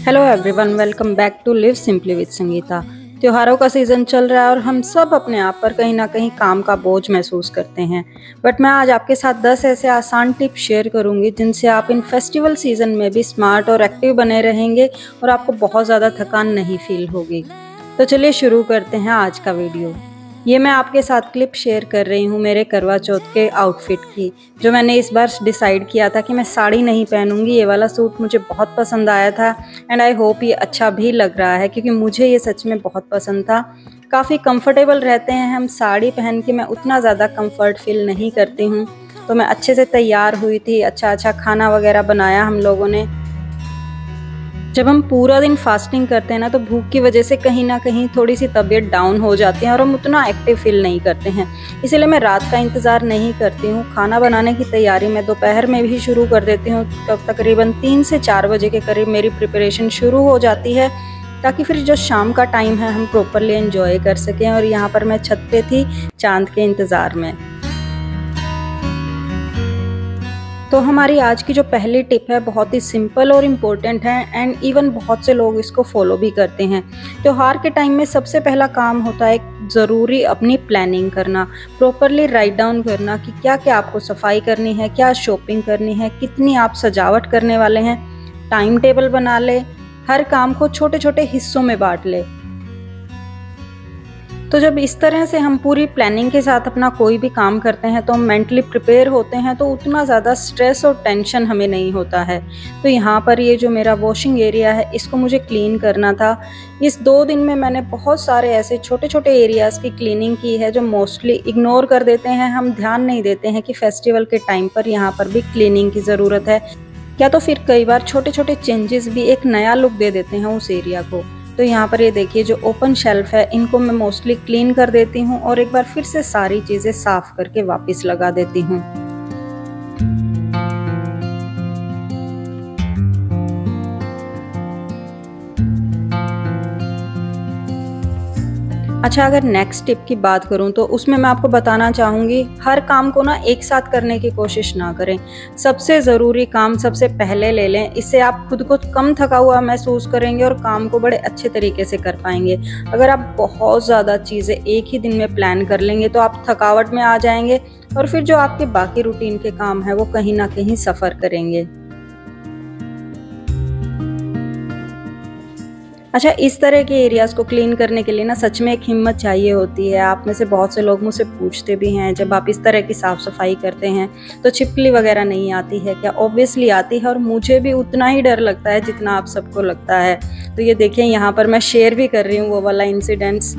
Hello everyone, welcome back to live simply with Sangeeta. त्योहारों का season चल रहा है और हम सब अपने आप पर कहीं ना कहीं काम का बोझ महसूस करते हैं। बट मैं आज आपके साथ 10 ऐसे आसान टिप्स शेयर करूंगी जिनसे आप इन फेस्टिवल सीज़न में भी स्मार्ट और एक्टिव बने रहेंगे और आपको बहुत ज़्यादा थकान नहीं फील होगी। तो चलिए शुरू करते हैं आज का वीडियो। ये मैं आपके साथ क्लिप शेयर कर रही हूँ मेरे करवा चौथ के आउटफिट की, जो मैंने इस बार डिसाइड किया था कि मैं साड़ी नहीं पहनूंगी। ये वाला सूट मुझे बहुत पसंद आया था एंड आई होप ये अच्छा भी लग रहा है, क्योंकि मुझे ये सच में बहुत पसंद था। काफ़ी कंफर्टेबल रहते हैं हम साड़ी पहन के, मैं उतना ज़्यादा कंफर्ट फील नहीं करती हूँ। तो मैं अच्छे से तैयार हुई थी, अच्छा खाना वगैरह बनाया हम लोगों ने। जब हम पूरा दिन फास्टिंग करते हैं ना, तो भूख की वजह से कहीं ना कहीं थोड़ी सी तबीयत डाउन हो जाती है और हम उतना एक्टिव फील नहीं करते हैं। इसीलिए मैं रात का इंतज़ार नहीं करती हूँ। खाना बनाने की तैयारी मैं दोपहर में भी शुरू कर देती हूँ। तकरीबन 3 से 4 बजे के करीब मेरी प्रिपरेशन शुरू हो जाती है, ताकि फिर जो शाम का टाइम है हम प्रॉपरली एंजॉय कर सकें। और यहाँ पर मैं छत पे थी चांद के इंतज़ार में। तो हमारी आज की जो पहली टिप है बहुत ही सिंपल और इम्पोर्टेंट है एंड इवन बहुत से लोग इसको फॉलो भी करते हैं। त्योहार के टाइम में सबसे पहला काम होता है ज़रूरी अपनी प्लानिंग करना, प्रॉपरली राइट डाउन करना कि क्या क्या आपको सफाई करनी है, क्या शॉपिंग करनी है, कितनी आप सजावट करने वाले हैं। टाइम टेबल बना ले, हर काम को छोटे छोटे हिस्सों में बांट ले। तो जब इस तरह से हम पूरी प्लानिंग के साथ अपना कोई भी काम करते हैं तो हम मेंटली प्रिपेयर होते हैं, तो उतना ज़्यादा स्ट्रेस और टेंशन हमें नहीं होता है। तो यहाँ पर ये जो मेरा वॉशिंग एरिया है, इसको मुझे क्लीन करना था। इस 2 दिन में मैंने बहुत सारे ऐसे छोटे छोटे एरियाज़ की क्लीनिंग की है जो मोस्टली इग्नोर कर देते हैं। हम ध्यान नहीं देते हैं कि फेस्टिवल के टाइम पर यहाँ पर भी क्लीनिंग की ज़रूरत है, या तो फिर कई बार छोटे छोटे चेंजेस भी एक नया लुक दे देते हैं उस एरिया को। तो यहाँ पर ये देखिए जो ओपन शेल्फ है, इनको मैं मोस्टली क्लीन कर देती हूँ और एक बार फिर से सारी चीज़ें साफ करके वापस लगा देती हूँ। अच्छा, अगर नेक्स्ट टिप की बात करूं तो उसमें मैं आपको बताना चाहूँगी, हर काम को ना एक साथ करने की कोशिश ना करें। सबसे ज़रूरी काम सबसे पहले ले लें। इससे आप खुद को कम थका हुआ महसूस करेंगे और काम को बड़े अच्छे तरीके से कर पाएंगे। अगर आप बहुत ज़्यादा चीज़ें एक ही दिन में प्लान कर लेंगे तो आप थकावट में आ जाएंगे और फिर जो आपके बाकी रूटीन के काम है वो कहीं ना कहीं सफ़र करेंगे। अच्छा, इस तरह के एरियाज़ को क्लीन करने के लिए ना सच में एक हिम्मत चाहिए होती है। आप में से बहुत से लोग मुझसे पूछते भी हैं, जब आप इस तरह की साफ़ सफाई करते हैं तो छिपकली वगैरह नहीं आती है क्या? ऑब्वियसली आती है और मुझे भी उतना ही डर लगता है जितना आप सबको लगता है। तो ये देखिए, यहाँ पर मैं शेयर भी कर रही हूँ वो वाला इंसिडेंट्स।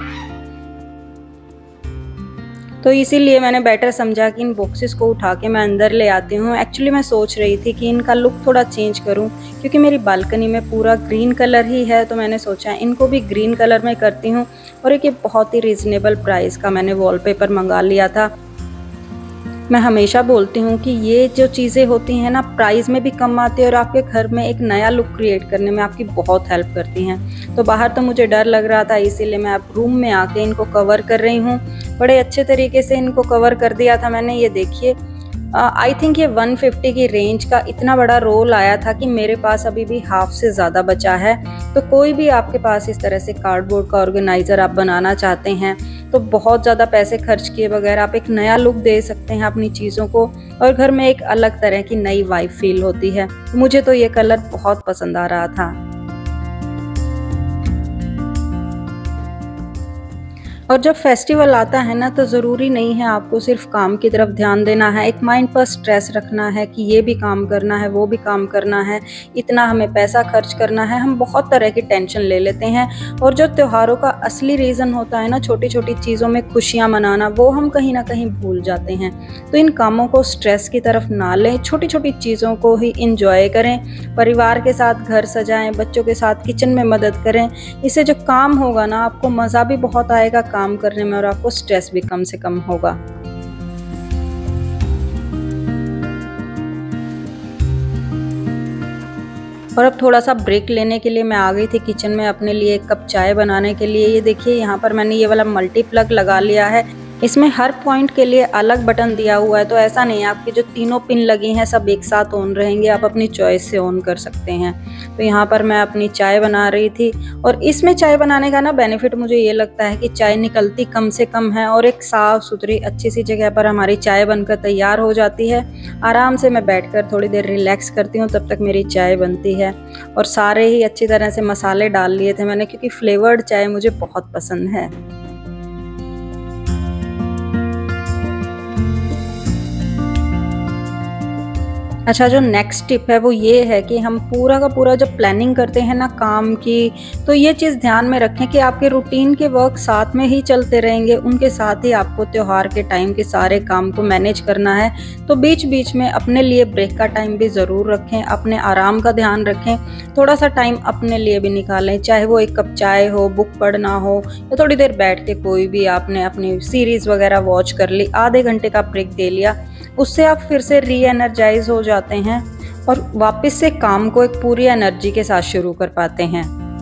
तो इसीलिए मैंने बेटर समझा कि इन बॉक्सेस को उठा के मैं अंदर ले आती हूँ। एक्चुअली मैं सोच रही थी कि इनका लुक थोड़ा चेंज करूँ, क्योंकि मेरी बालकनी में पूरा ग्रीन कलर ही है, तो मैंने सोचा इनको भी ग्रीन कलर में करती हूँ। और एक ये बहुत ही रीज़नेबल प्राइस का मैंने वॉलपेपर मंगा लिया था। मैं हमेशा बोलती हूँ कि ये जो चीज़ें होती हैं ना, प्राइस में भी कम आती है और आपके घर में एक नया लुक क्रिएट करने में आपकी बहुत हेल्प करती हैं। तो बाहर तो मुझे डर लग रहा था, इसीलिए मैं अब रूम में आके इनको कवर कर रही हूँ। बड़े अच्छे तरीके से इनको कवर कर दिया था मैंने। ये देखिए, आई थिंक ये 150 की रेंज का इतना बड़ा रोल आया था कि मेरे पास अभी भी हाफ से ज़्यादा बचा है। तो कोई भी आपके पास इस तरह से कार्डबोर्ड का ऑर्गेनाइज़र आप बनाना चाहते हैं तो बहुत ज़्यादा पैसे खर्च किए बगैर आप एक नया लुक दे सकते हैं अपनी चीज़ों को, और घर में एक अलग तरह की नई वाइब फील होती है। मुझे तो ये कलर बहुत पसंद आ रहा था। और जब फेस्टिवल आता है ना, तो ज़रूरी नहीं है आपको सिर्फ काम की तरफ ध्यान देना है। एक माइंड पर स्ट्रेस रखना है कि ये भी काम करना है, वो भी काम करना है, इतना हमें पैसा खर्च करना है। हम बहुत तरह की टेंशन ले लेते हैं और जो त्योहारों का असली रीज़न होता है ना, छोटी छोटी चीज़ों में खुशियाँ मनाना, वो हम कहीं ना कहीं भूल जाते हैं। तो इन कामों को स्ट्रेस की तरफ ना लें, छोटी छोटी चीज़ों को ही इंजॉय करें। परिवार के साथ घर सजाएं, बच्चों के साथ किचन में मदद करें। इससे जो काम होगा ना, आपको मज़ा भी बहुत आएगा काम करने में और आपको स्ट्रेस भी कम से कम होगा। और अब थोड़ा सा ब्रेक लेने के लिए मैं आ गई थी किचन में अपने लिए एक कप चाय बनाने के लिए। ये देखिए, यहाँ पर मैंने ये वाला मल्टी प्लग लगा लिया है। इसमें हर पॉइंट के लिए अलग बटन दिया हुआ है, तो ऐसा नहीं है आपकी जो तीनों पिन लगी हैं सब एक साथ ऑन रहेंगे, आप अपनी चॉइस से ऑन कर सकते हैं। तो यहाँ पर मैं अपनी चाय बना रही थी, और इसमें चाय बनाने का ना बेनिफिट मुझे ये लगता है कि चाय निकलती कम से कम है और एक साफ़ सुथरी अच्छी सी जगह पर हमारी चाय बनकर तैयार हो जाती है। आराम से मैं बैठकर थोड़ी देर रिलैक्स करती हूँ, तब तक मेरी चाय बनती है। और सारे ही अच्छी तरह से मसाले डाल लिए थे मैंने, क्योंकि फ्लेवर्ड चाय मुझे बहुत पसंद है। अच्छा, जो नेक्स्ट टिप है वो ये है कि हम पूरा का पूरा जब प्लानिंग करते हैं ना काम की, तो ये चीज़ ध्यान में रखें कि आपके रूटीन के वर्क साथ में ही चलते रहेंगे, उनके साथ ही आपको त्यौहार के टाइम के सारे काम को मैनेज करना है। तो बीच बीच में अपने लिए ब्रेक का टाइम भी ज़रूर रखें, अपने आराम का ध्यान रखें, थोड़ा सा टाइम अपने लिए भी निकालें, चाहे वो एक कप चाय हो, बुक पढ़ना हो, या थोड़ी देर बैठ के कोई भी आपने अपनी सीरीज़ वगैरह वॉच कर ली, आधे घंटे का ब्रेक दे लिया, उससे आप फिर से री एनर्जाइज हो जाते हैं और वापस से काम को एक पूरी एनर्जी के साथ शुरू कर पाते हैं।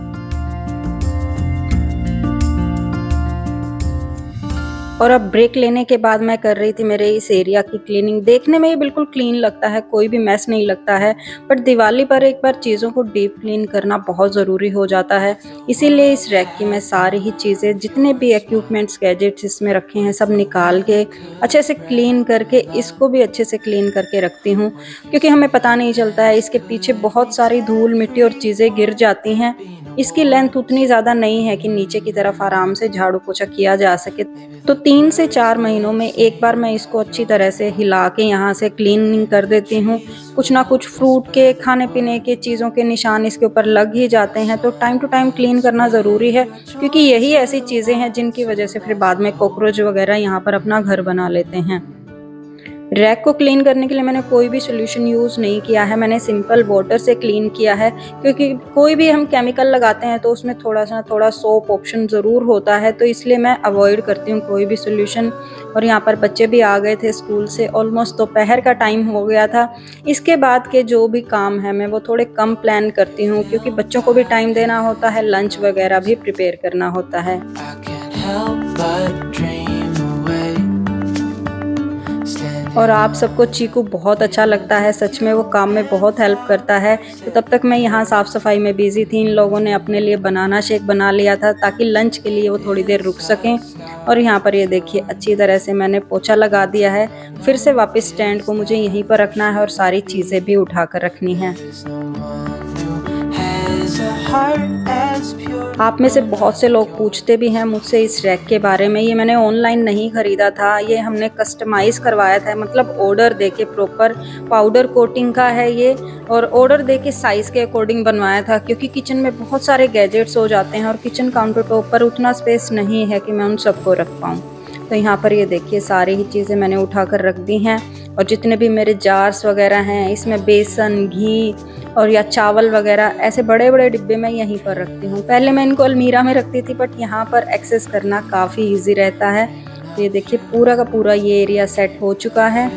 और अब ब्रेक लेने के बाद मैं कर रही थी मेरे इस एरिया की क्लीनिंग। देखने में ये बिल्कुल क्लीन लगता है, कोई भी मैस नहीं लगता है, बट दिवाली पर एक बार चीज़ों को डीप क्लीन करना बहुत ज़रूरी हो जाता है। इसीलिए इस रैक की मैं सारी ही चीज़ें, जितने भी इक्विपमेंट्स गैजेट्स इसमें रखे हैं, सब निकाल के अच्छे से क्लीन करके इसको भी अच्छे से क्लीन करके रखती हूँ, क्योंकि हमें पता नहीं चलता है, इसके पीछे बहुत सारी धूल मिट्टी और चीज़ें गिर जाती हैं। इसकी लेंथ उतनी ज़्यादा नहीं है कि नीचे की तरफ आराम से झाड़ू पोछा किया जा सके, तो 3 से 4 महीनों में एक बार मैं इसको अच्छी तरह से हिला के यहाँ से क्लीनिंग कर देती हूँ। कुछ ना कुछ फ्रूट के, खाने पीने के चीज़ों के निशान इसके ऊपर लग ही जाते हैं, तो टाइम टू टाइम क्लीन करना ज़रूरी है, क्योंकि यही ऐसी चीज़ें हैं जिनकी वजह से फिर बाद में कॉकरोच वगैरह यहाँ पर अपना घर बना लेते हैं। रैक को क्लीन करने के लिए मैंने कोई भी सोल्यूशन यूज़ नहीं किया है, मैंने सिंपल वाटर से क्लीन किया है, क्योंकि कोई भी हम केमिकल लगाते हैं तो उसमें थोड़ा सोप ऑप्शन ज़रूर होता है, तो इसलिए मैं अवॉइड करती हूँ कोई भी सोल्यूशन। और यहाँ पर बच्चे भी आ गए थे स्कूल से, ऑलमोस्ट दोपहर का टाइम हो गया था। इसके बाद के जो भी काम है मैं वो थोड़े कम प्लान करती हूँ, क्योंकि बच्चों को भी टाइम देना होता है, लंच वगैरह भी प्रिपेयर करना होता है। और आप सबको चीकू बहुत अच्छा लगता है, सच में वो काम में बहुत हेल्प करता है। तो तब तक मैं यहाँ साफ़ सफाई में बिज़ी थी। इन लोगों ने अपने लिए बनाना शेक बना लिया था ताकि लंच के लिए वो थोड़ी देर रुक सकें। और यहाँ पर ये देखिए अच्छी तरह से मैंने पोछा लगा दिया है। फिर से वापस स्टैंड को मुझे यहीं पर रखना है और सारी चीज़ें भी उठा कर रखनी है। आप में से बहुत से लोग पूछते भी हैं मुझसे इस रैक के बारे में। ये मैंने ऑनलाइन नहीं ख़रीदा था, ये हमने कस्टमाइज़ करवाया था, मतलब ऑर्डर देके प्रॉपर पाउडर कोटिंग का है ये, और ऑर्डर देके साइज़ के अकॉर्डिंग बनवाया था, क्योंकि किचन में बहुत सारे गैजेट्स हो जाते हैं और किचन काउंटर टॉप पर उतना स्पेस नहीं है कि मैं उन सबको रख पाऊँ। तो यहाँ पर ये देखिए सारी ही चीज़ें मैंने उठा कर रख दी हैं, और जितने भी मेरे जार्स वगैरह हैं इसमें बेसन, घी और या चावल वगैरह ऐसे बड़े बड़े डिब्बे में यहीं पर रखती हूँ। पहले मैं इनको अलमीरा में रखती थी, बट यहाँ पर एक्सेस करना काफ़ी इजी रहता है। तो ये देखिए पूरा का पूरा ये एरिया सेट हो चुका है।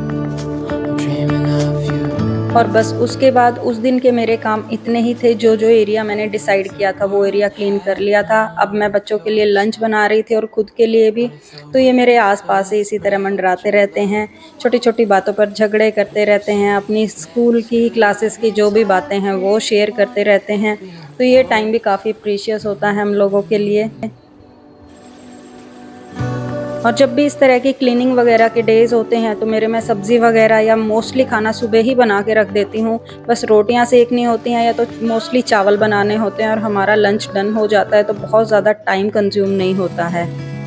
और बस उसके बाद उस दिन के मेरे काम इतने ही थे। जो एरिया मैंने डिसाइड किया था वो एरिया क्लीन कर लिया था। अब मैं बच्चों के लिए लंच बना रही थी और खुद के लिए भी। तो ये मेरे आसपास ही इसी तरह मंडराते रहते हैं, छोटी छोटी बातों पर झगड़े करते रहते हैं, अपनी स्कूल की क्लासेस की जो भी बातें हैं वो शेयर करते रहते हैं। तो ये टाइम भी काफ़ी प्रीशियस होता है हम लोगों के लिए। और जब भी इस तरह की क्लीनिंग वगैरह के डेज़ होते हैं तो मेरे मैं सब्ज़ी वगैरह या मोस्टली खाना सुबह ही बना के रख देती हूँ। बस रोटियां सेकनी होती हैं या तो मोस्टली चावल बनाने होते हैं और हमारा लंच डन हो जाता है, तो बहुत ज़्यादा टाइम कंज्यूम नहीं होता है।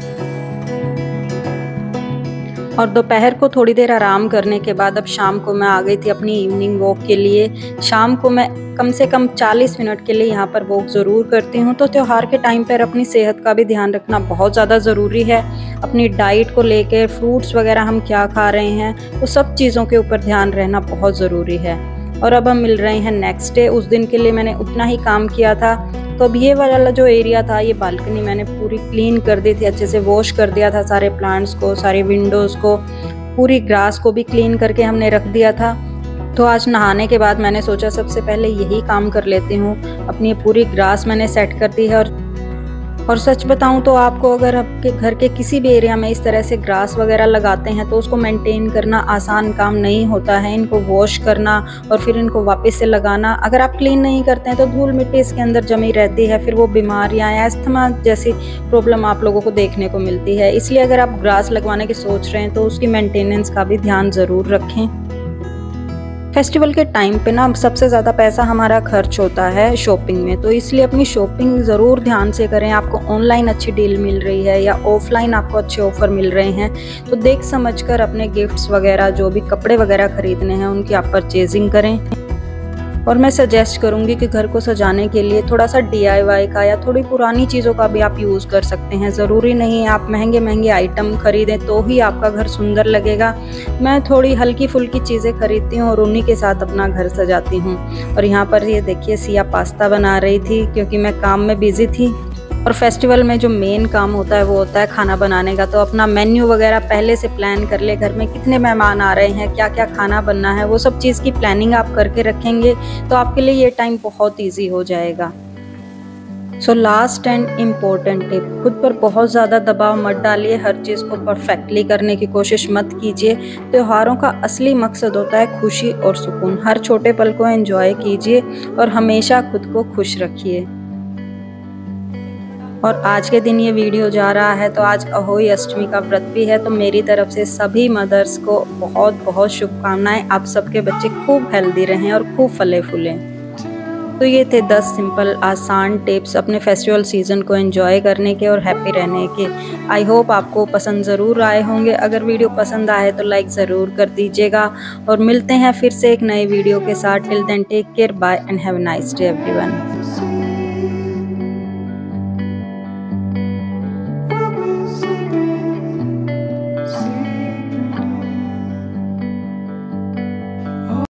और दोपहर को थोड़ी देर आराम करने के बाद अब शाम को मैं आ गई थी अपनी इवनिंग वॉक के लिए। शाम को मैं कम से कम 40 मिनट के लिए यहाँ पर वॉक ज़रूर करती हूँ। तो त्यौहार के टाइम पर अपनी सेहत का भी ध्यान रखना बहुत ज़्यादा ज़रूरी है। अपनी डाइट को लेकर फ्रूट्स वगैरह हम क्या खा रहे हैं वो सब चीज़ों के ऊपर ध्यान रहना बहुत ज़रूरी है। और अब हम मिल रहे हैं नेक्स्ट डे। उस दिन के लिए मैंने उतना ही काम किया था। तो अब ये वाला जो एरिया था, ये बालकनी मैंने पूरी क्लीन कर दी थी, अच्छे से वॉश कर दिया था सारे प्लांट्स को, सारी विंडोज़ को, पूरी ग्रास को भी क्लीन करके हमने रख दिया था। तो आज नहाने के बाद मैंने सोचा सबसे पहले यही काम कर लेती हूँ। अपनी पूरी ग्रास मैंने सेट कर दी है और और सच बताऊं तो आपको अगर आपके घर के किसी भी एरिया में इस तरह से ग्रास वगैरह लगाते हैं तो उसको मेंटेन करना आसान काम नहीं होता है। इनको वॉश करना और फिर इनको वापस से लगाना, अगर आप क्लीन नहीं करते हैं तो धूल मिट्टी इसके अंदर जमी रहती है, फिर वो बीमारियां या अस्थमा जैसी प्रॉब्लम आप लोगों को देखने को मिलती है। इसलिए अगर आप ग्रास लगवाने की सोच रहे हैं तो उसकी मेंटेनेंस का भी ध्यान ज़रूर रखें। फेस्टिवल के टाइम पे ना सबसे ज़्यादा पैसा हमारा खर्च होता है शॉपिंग में, तो इसलिए अपनी शॉपिंग ज़रूर ध्यान से करें। आपको ऑनलाइन अच्छी डील मिल रही है या ऑफलाइन आपको अच्छे ऑफर मिल रहे हैं, तो देख समझकर अपने गिफ्ट्स वगैरह जो भी कपड़े वगैरह खरीदने हैं उनकी आप परचेजिंग करें। और मैं सजेस्ट करूंगी कि घर को सजाने के लिए थोड़ा सा DIY का या थोड़ी पुरानी चीज़ों का भी आप यूज़ कर सकते हैं। ज़रूरी नहीं है आप महंगे महंगे आइटम खरीदें तो ही आपका घर सुंदर लगेगा। मैं थोड़ी हल्की फुल्की चीज़ें खरीदती हूँ और उन्हीं के साथ अपना घर सजाती हूँ। और यहाँ पर ये देखिए सिया पास्ता बना रही थी क्योंकि मैं काम में बिज़ी थी। और फेस्टिवल में जो मेन काम होता है वो होता है खाना बनाने का, तो अपना मेन्यू वगैरह पहले से प्लान कर ले। घर में कितने मेहमान आ रहे हैं, क्या क्या खाना बनना है, वो सब चीज़ की प्लानिंग आप करके रखेंगे तो आपके लिए ये टाइम बहुत ईजी हो जाएगा। So last and important tip, खुद पर बहुत ज़्यादा दबाव मत डालिए, हर चीज़ को परफेक्टली करने की कोशिश मत कीजिए। त्योहारों का असली मकसद होता है खुशी और सुकून। हर छोटे पल को एंजॉय कीजिए और हमेशा खुद को खुश रखिए। और आज के दिन ये वीडियो जा रहा है तो आज अहोई अष्टमी का व्रत भी है, तो मेरी तरफ से सभी मदर्स को बहुत बहुत शुभकामनाएं। आप सबके बच्चे खूब हेल्दी रहें और खूब फले फूलें। तो ये थे 10 सिंपल आसान टिप्स अपने फेस्टिवल सीज़न को एंजॉय करने के और हैप्पी रहने के। आई होप आपको पसंद ज़रूर आए होंगे। अगर वीडियो पसंद आए तो लाइक ज़रूर कर दीजिएगा और मिलते हैं फिर से एक नए वीडियो के साथ। Till then take care, bye and have a nice day everyone.